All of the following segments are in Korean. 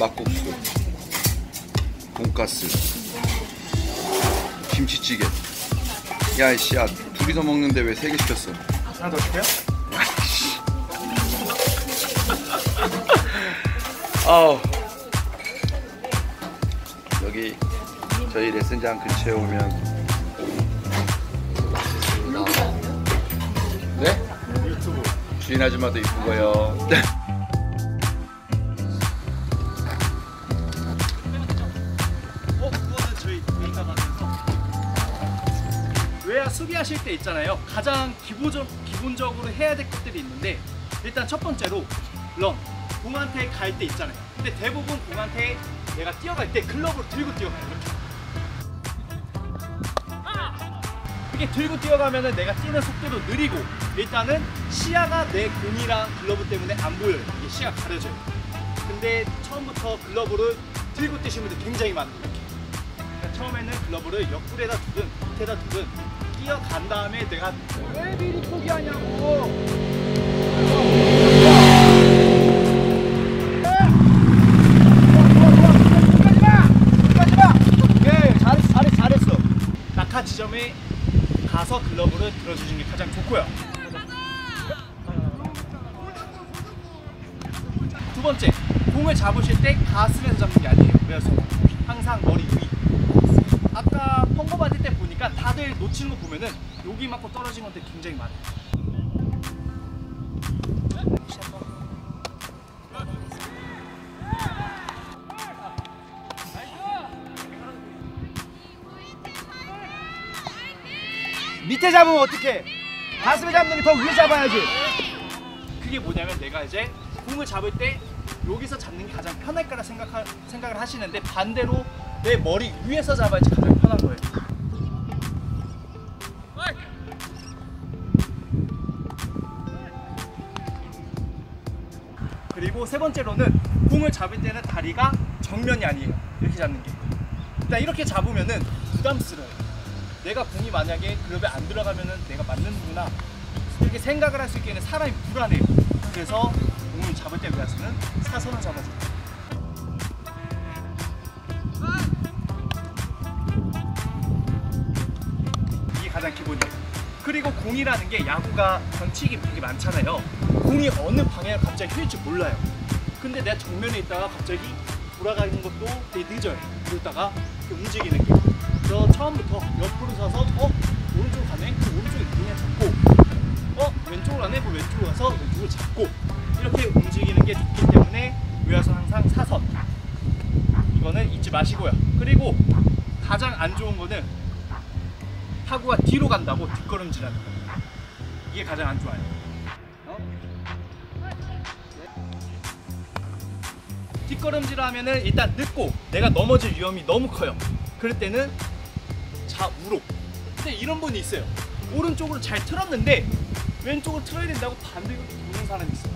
막국수, 돈가스, 김치찌개. 야 이씨, 야 둘이서 먹는데 왜 3개 시켰어? 하나 더 시켜요? 여기 저희 레슨장 근처에 오면 네? 유튜브 주인 아줌마도 이쁘고요. 그거는 저희 메인가 가면서 외야 수비하실 때 있잖아요. 가장 기본적으로 해야 될 것들이 있는데, 일단 첫 번째로 런, 공한테 갈 때 있잖아요. 근데 대부분 공한테 내가 뛰어갈 때 글러브를 들고 뛰어가요. 이렇게 들고 뛰어가면은 내가 뛰는 속도도 느리고, 일단은 시야가 내 공이랑 글러브 때문에 안 보여요. 이게 시야가 가려져요. 근데 처음부터 글러브를 들고 뛰시는 분들 굉장히 많아요. 이렇게. 그러니까 처음에는 글러브를 옆구리에다 두든 밑에다 두든 뛰어간 다음에 내가 왜 미리 포기하냐고. 잘했어. 낙하 지점에 가서 글러브를 들어주시는 게 가장 좋고요. 두 번째, 공을 잡으실 때 가슴에서 잡는 게 아니에요. 그래서 항상 머리 위. 아까 펑거 받을 때 보니까 다들 놓치는 거 보면은 여기 맞고 떨어진 것들 굉장히 많아요. 밑에 잡으면 어떡해? 가슴에 잡는 게 더 위에 잡아야지. 그게 뭐냐면, 내가 이제 공을 잡을 때 여기서 잡는 게 가장 편할 거라 생각을 하시는데, 반대로 내 머리 위에서 잡아야지 가장 편한 거예요. 그리고 세 번째로는 공을 잡을 때는 다리가 정면이 아니에요. 이렇게 잡는 게. 일단 이렇게 잡으면은 부담스러워요. 내가 공이 만약에 글러브에 안 들어가면은 내가 맞는구나 이렇게 생각을 할 수 있기에는 사람이 불안해요. 그래서 공을 잡을 때 외야수는 사선을 잡아줘요. 이게 가장 기본이에요. 그리고 공이라는 게 야구가 전치기 되게 많잖아요. 공이 어느 방향을 갑자기 휠지 몰라요. 근데 내가 정면에 있다가 갑자기 돌아가는 것도 되게 늦어요. 그러다가 움직이는 게. 저 처음부터 옆으로 서서 오른쪽으로 가네? 그 오른쪽에 그냥 잡고 왼쪽으로 가네? 그 왼쪽으로 가서 왼쪽을 잡고 이렇게 움직이는 게 좋기 때문에 외야수 항상 사선. 이거는 잊지 마시고요. 그리고 가장 안 좋은 거는 타구가 뒤로 간다고 뒷걸음질하는 거예요. 이게 가장 안 좋아요. 뒷걸음질을 하면은 일단 늦고 내가 넘어질 위험이 너무 커요. 그럴 때는 좌우로. 근데 이런 분이 있어요. 오른쪽으로 잘 틀었는데 왼쪽으로 틀어야 된다고 반대로 도는 사람이 있어요.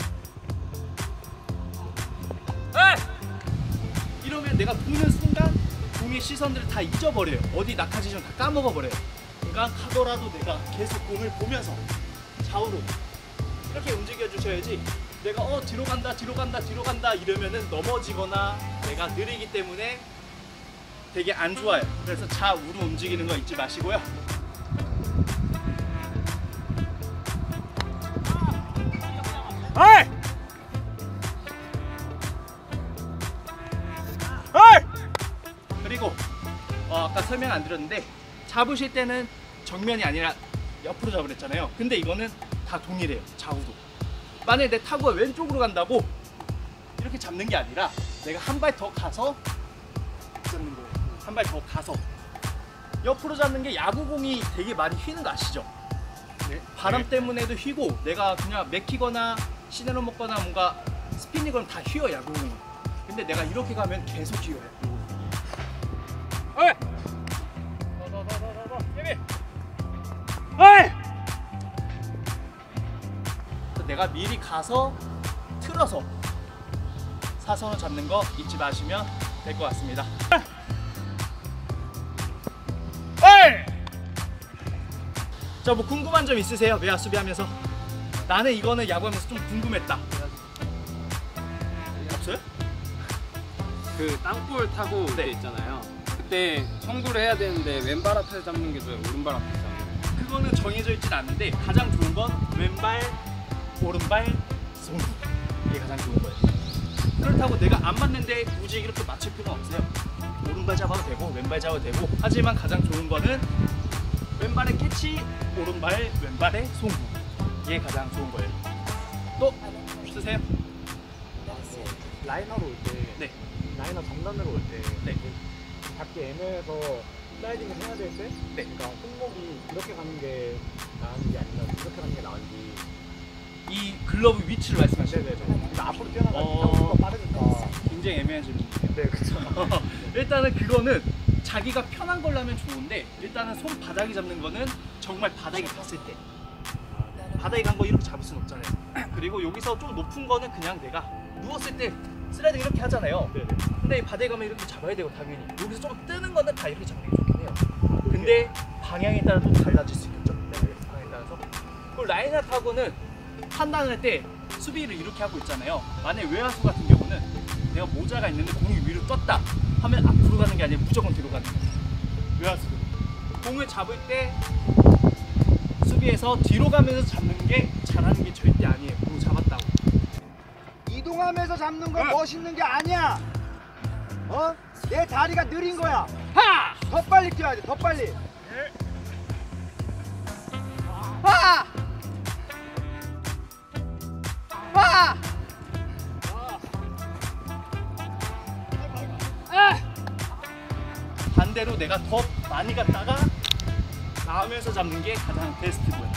이러면 내가 도는 순간 공의 시선들을 다 잊어버려요. 어디 낙하지점 다 까먹어버려요. 그러니까 하더라도 내가 계속 공을 보면서 좌우로 이렇게 움직여 주셔야지, 내가 뒤로 간다 뒤로 간다 뒤로 간다 이러면은 넘어지거나 내가 느리기 때문에 되게 안 좋아요. 그래서 좌우로 움직이는 거 잊지 마시고요. 그리고 아까 설명 안 드렸는데, 잡으실 때는 정면이 아니라 옆으로 잡으랬잖아요. 근데 이거는 다 동일해요. 좌우로. 만약에 내 타구가 왼쪽으로 간다고 이렇게 잡는 게 아니라 내가 한 발 더 가서 잡는 거예요. 한 발 더 가서. 옆으로 잡는 게 야구공이 되게 많이 휘는 거 아시죠? 네. 바람 때문에도 휘고, 내가 그냥 맥히거나 시내로 먹거나 뭔가 스피니건 다 휘어, 야구공이. 근데 내가 이렇게 가면 계속 휘어요. 내가 미리 가서 틀어서 사선을 잡는 거 잊지 마시면 될 것 같습니다. 자, 뭐 궁금한 점 있으세요? 외야 수비하면서? 나는 이거는 야구하면서 좀 궁금했다. 없어요? 그 땅볼 타고 올 때 있잖아요. 그때 송구를 해야 되는데 왼발 앞에서 잡는 게 좋아요, 오른발 앞에서 잡는 게? 그거는 정해져 있진 않는데 가장 좋은 건 왼발, 오른발, 송구. 이게 가장 좋은 거예요. 그렇다고 내가 안 맞는데 굳이 이렇게 맞출 필요는 없어요. 오른발 잡아도 되고 왼발 잡아도 되고, 하지만 가장 좋은 거는 왼발의 캐치, 오른발, 왼발의 송구. 이게 가장 좋은 거예요. 또 쓰세요. 라이너로 올 때, 네. 라이너 정면으로 올 때, 네. 잡기 애매해서 슬라이딩을 해야 될 때, 네. 그러니까 손목이 이렇게 가는 게 나은지 아니면 이렇게 가는 게 나은지. 이 글러브 위치를 말씀하시는 네네네. 거죠? 그러니까 앞으로 뛰어나가면 어. 더 빠르니까. 굉장히 애매한 질문이에요. 네, 그렇죠. 일단은 그거는 자기가 편한 걸로 하면 좋은데, 일단은 손바닥이 잡는 거는 정말 바닥에 갔을 때, 바닥에 간 거 이렇게 잡을 수는 없잖아요. 그리고 여기서 좀 높은 거는 그냥 내가 누웠을 때 슬라이딩 이렇게 하잖아요. 네네. 근데 바닥에 가면 이렇게 잡아야 되고 당연히 여기서 좀 뜨는 거는 다 이렇게 잡는 게 좋긴 해요. 근데 방향에 따라 또 달라질 수 있겠죠. 방향에 따라서. 그리고 라인아웃하고는 판단을 할 때 수비를 이렇게 하고 있잖아요. 만약에 외야수 같은 경우는 내가 모자가 있는데 공이 위로 떴다 하면 앞으로 가는 게 아니라 무조건 뒤로 가는 거예요. 외야수는 공을 잡을 때 수비에서 뒤로 가면서 잡는 게 잘하는 게 절대 아니에요. 공 잡았다고. 이동하면서 잡는 건 멋있는 게 아니야. 어? 내 다리가 느린 거야. 하! 더 빨리 뛰어야 돼. 더 빨리. 하! 하! 반대로 내가 더 많이 갔다가 나오면서 잡는 게 가장 베스트고요.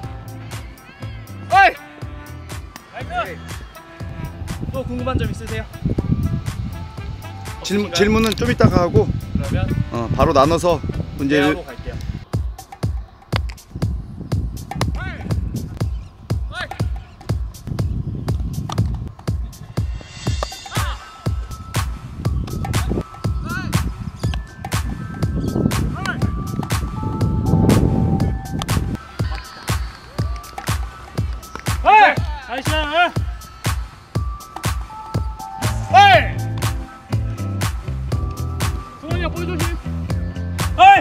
어이! 나이스! 또 궁금한 점 있으세요? 없으신가요? 질문은 좀 이따가 하고 그러면 바로 나눠서 문제를 대화로 갈게요. 나이스! 어이! 승원이 형, 볼 조심! 어이!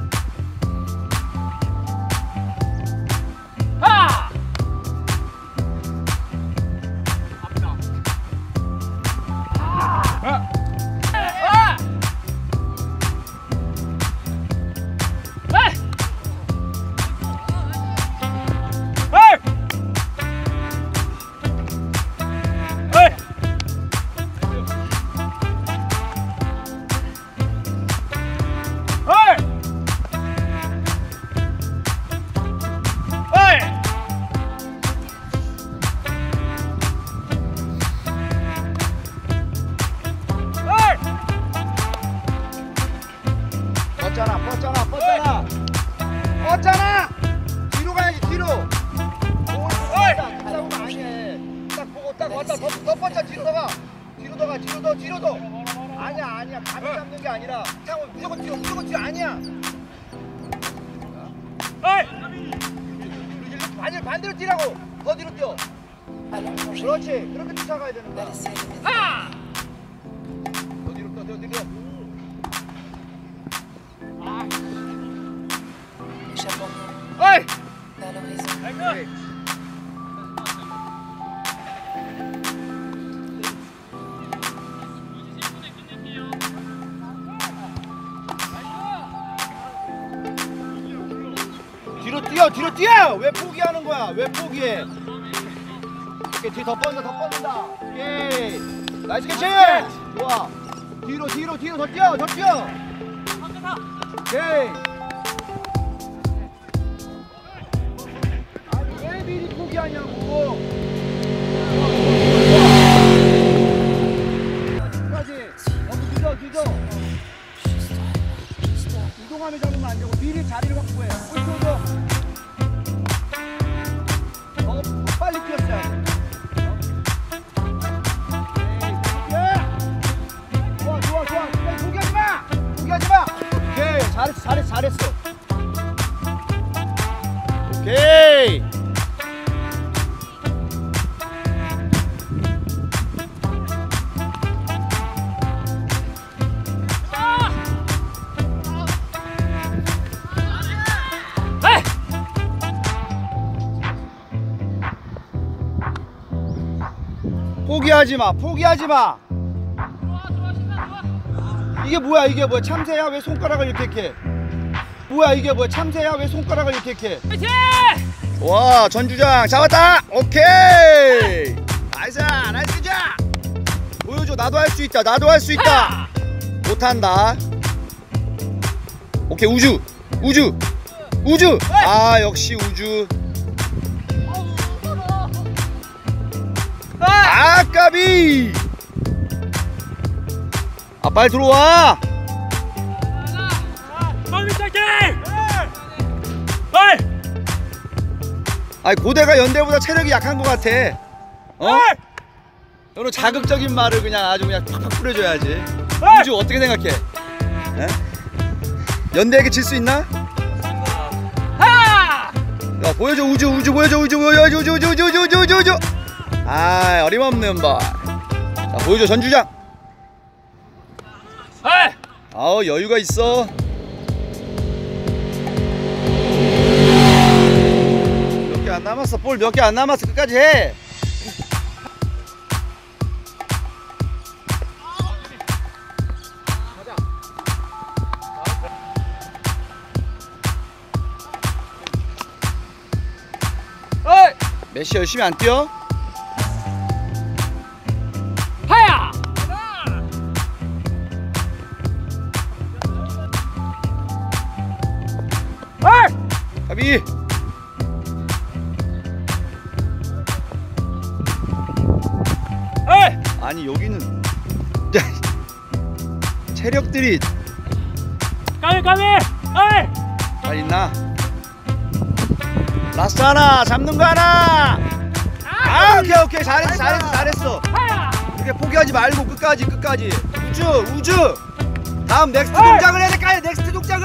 하! 앞이다. 아! 아! 뻗잖아. 뒤로 가야지. 뒤로. 가다 보면 아니야. 딱 보고 딱 왔다. 더 뻗자. 뒤로 더 가. 뒤로 더 가. 뒤로 더. 아니야. 감이 잡는 게 아니라 그냥 무조건 뒤로 아니야. 반대로 뛰라고. 더 뒤로 뛰어. 그렇지. 그렇게 쫓아가야 되는 거야. 더 뒤로 뛰어. 어이! 뒤로 뛰어. 왜 포기하는 거야? 왜 포기해? 오케이, 뒤 더 뻗는다. 오케이. 나이스 캐치. 좋아. 뒤로 더 뛰어. 오케이. 아니 왜 미리 포기하냐고. 끝까지. 뒤져. 이동하며 잡으면 안 되고 미리 자리를 확보해. 줘. 더 빨리 뛰었어야 돼. 좋아. 포기하지 마. 오케이, 잘했어. 오케이. 포기하지 마. 포기하지 마. 이게 뭐야? 이게 뭐야? 참새야? 왜 손가락을 이렇게 해? 뭐야 이게 뭐야? 참새야? 왜 손가락을 이렇게 해? 화이팅! 와, 전주장 잡았다. 오케이. 나이스. 나이스 기자. 보여줘. 나도 할 수 있다. 나도 할 수 있다. 못한다. 오케이. 우주. 우주. 우주. 아, 역시 우주. 아, 까비. 아, 빨리 들어와. 아니, 고대가 연대보다 체력이 약한 것 같아. 어? 이런 자극적인 말을 그냥 아주 그냥 팍팍 뿌려줘야지. 우주 어떻게 생각해? 에? 연대에게 질 수 있나? 야, 보여줘. 우주. 우주 보여줘. 우주 보여줘. 우주 우주 우주 우주 우주 우주. 아, 어림없는 발. 자, 보여줘. 전주장. 아우, 여유가 있어. 몇 개 안 남았어. 볼 몇 개 안 남았어. 끝까지 해. 메시 열심히 안 뛰어? 하야! 가비. 아니, 여기는 체력들이 까비! 잘 있나? 라스트 하나. 잡는 거 하나. 아, 오케이. 잘했어. 이렇게 포기하지 말고 끝까지. 우주. 다음 넥스트 동작을 해야 될까요? 넥스트 동작.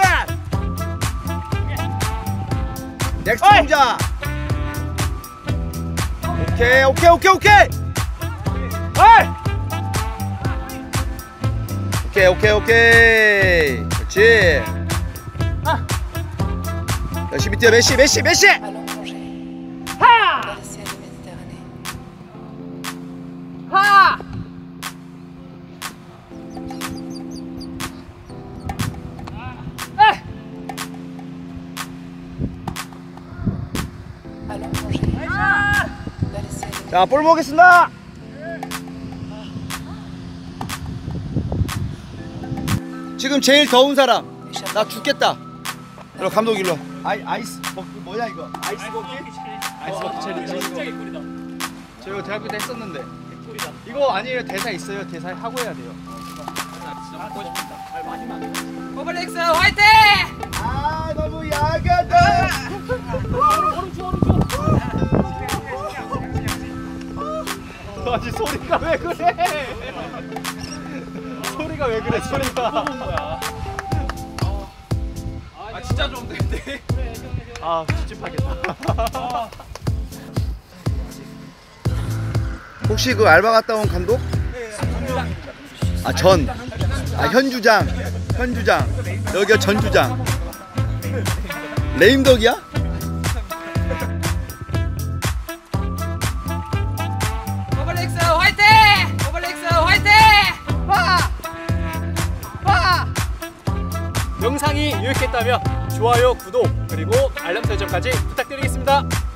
오케이. 그렇지. 열심히 뛰어. 메시. Allons plonger. Dans le ciel de Méditerranée. Allons plonger. Dans le ciel de 자, 볼 보겠습니다. 지금 제일 더운 사람. 나 죽겠다. 일로 감독 일로. 아이스 버킷 뭐야 이거? 아이스 버킷? 아이스 버킷 챌린지. 진짜 개꿀이다. 저 이거 대학교 때 했었는데. 이거 아니에요. 대사 있어요. 대사 하고 해야 돼요. 진짜 먹고 싶다. 마지막. 코블릭스 화이팅! 아, 너무 야하다. 아니, 소리가 왜 그래? 소리가 왜 그래? 소리가. 아 진짜 좀 되는데. 아, 찝찝하겠다. 혹시 그 알바 갔다 온 감독? 아, 현주장. 여기가 전주장. 레임덕이야? 코블릭스 화이팅! 영상이 유익했다면 좋아요, 구독, 그리고 알람 설정까지 부탁드리겠습니다.